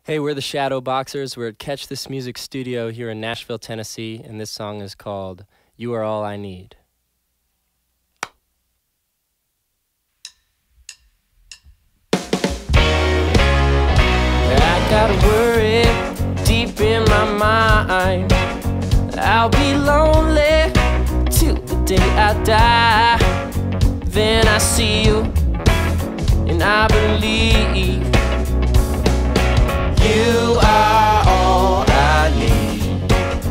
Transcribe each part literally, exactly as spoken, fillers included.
Hey, we're the Shadow Boxers. We're at Catch This Music Studio here in Nashville, Tennessee, and this song is called You Are All I Need. I gotta worry deep in my mind. I'll be lonely till the day I die. Then I see you and I believe you are all I need.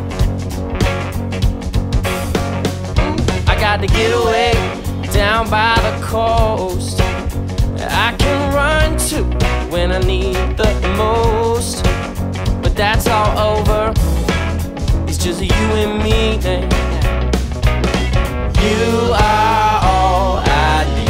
I got to get away down by the coast. I can run to when I need the most. But that's all over. It's just you and me. You are all I need.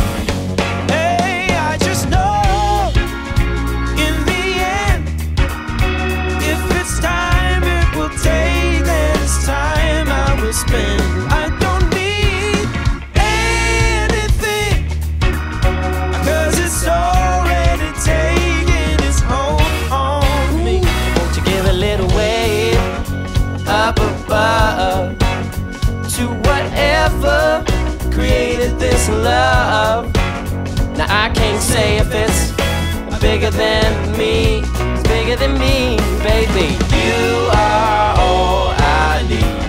Spend. I don't need anything, cause it's already taken its hold on me. Won't you give a little way up above to whatever created this love? Now I can't say if it's bigger than me. It's bigger than me, baby. You are all I need.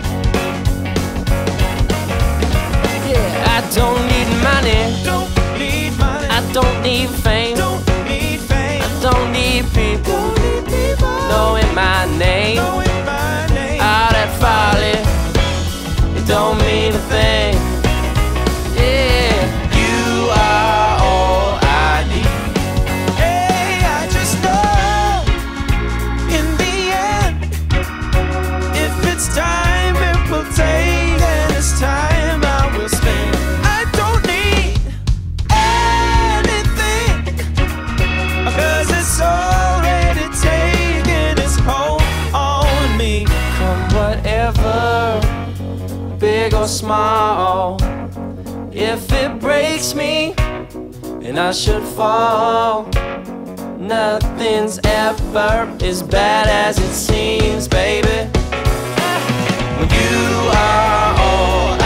I don't need money. Don't need money. I don't need fame. Don't need fame. I don't need people, Don't need people knowing my name. knowing my name. All that folly, it don't mean a thing. Yeah, you are all I need. Hey, I just know in the end, if it's time it will take, and it's time I will spend. It's already taken its hold on me. Come whatever, big or small, if it breaks me and I should fall, nothing's ever as bad as it seems, baby. When you are all